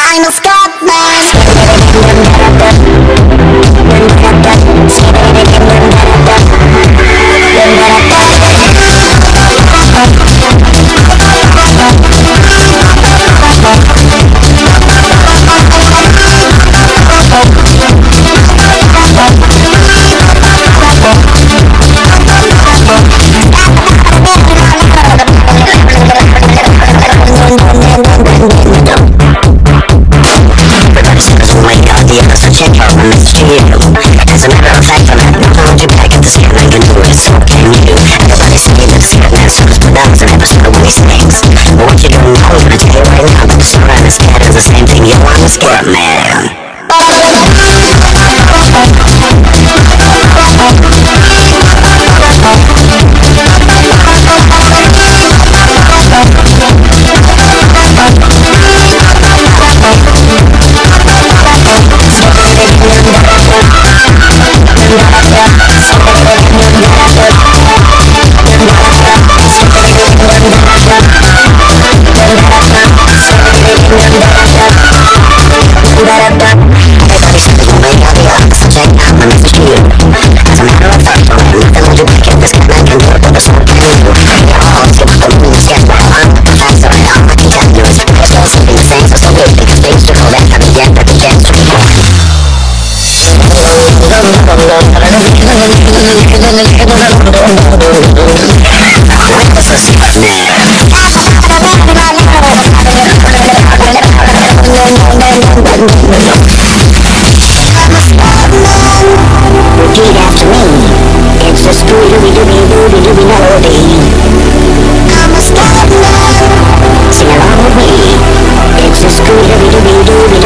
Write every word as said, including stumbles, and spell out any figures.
I'm a Scotman. Check out my message to you. As a matter of fact, I'm not hold you back at the skin like you do it, so can you? Everybody say that the skin man sucks, but that was an episode of one of these things. But what you don't know, I'm gonna tell you right now, that the Sora and the scat is the same thing. Yo, I'm a scat man. Repeat after me. It's a scooby-dooby-dooby-dooby melody. I'm a Scotman. Sing along with me. It's a scooby-dooby-dooby-dooby